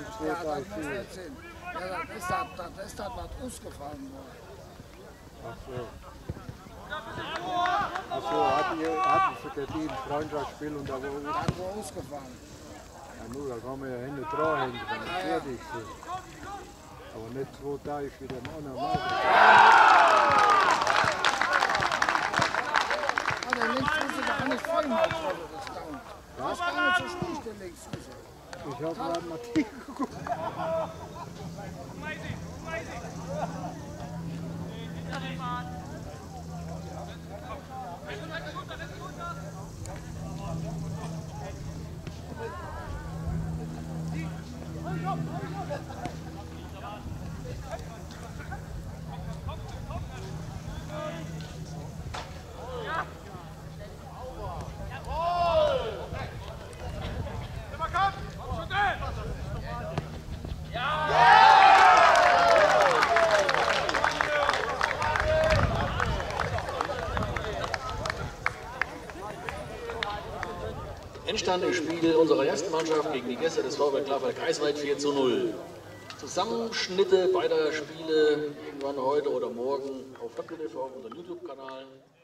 2, 3, 4. Ja, das ist das, was ausgefahren wurde. Ach so. Achso, hatten sie gedient, Freundschaftsspiel und da wurde Ausgefahren. ja, nur, da kann man ja hinten dran hängen, wenn es fertig ist. Aber nicht 2 Tage wie dem anderen Mal. Der Linksfuße gar nicht voll macht, das dauert. Das ist gar nicht so schlecht, der Linksfuße. Ich habe gerade mal tief geguckt. Endstand im Spiel unserer ersten Mannschaft gegen die Gäste des VfL Krefeld-Greifswald 4:0. Zusammenschnitte beider Spiele irgendwann heute oder morgen auf Web TV, unserem YouTube-Kanal.